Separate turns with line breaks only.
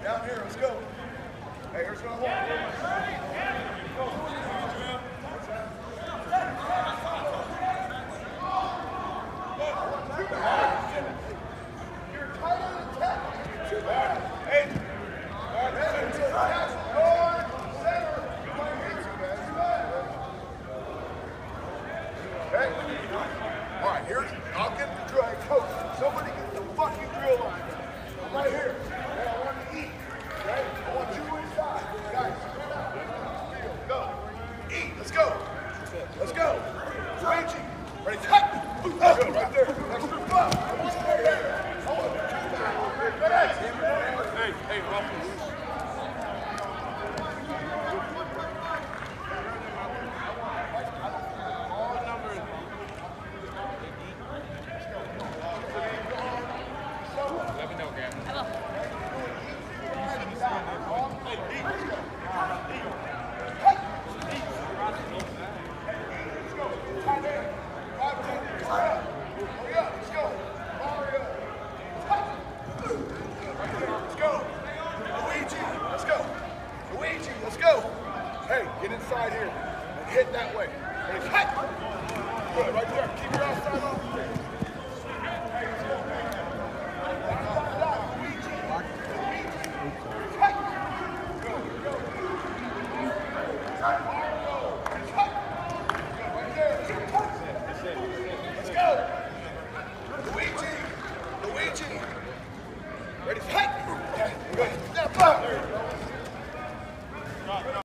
Down here, let's go. Hey, here's what I want. You're tight on the tech. Hey. Hey. All right, here's, I'll get the drill. Hey, coach, somebody get the fucking drill line. I'm right here. Hey, I want to eat. Okay? I want you inside. Guys, straight out. Go. Eat. Let's go. Let's go. Luigi. Ready? Cut. Good. Right there. Extra buff. I want you right there. I want you back. Hey, Ruffles. Hey, get inside here and hit that way. Ready? Hit! Good, right there. Keep your outside on. Let's go. Luigi. Ready?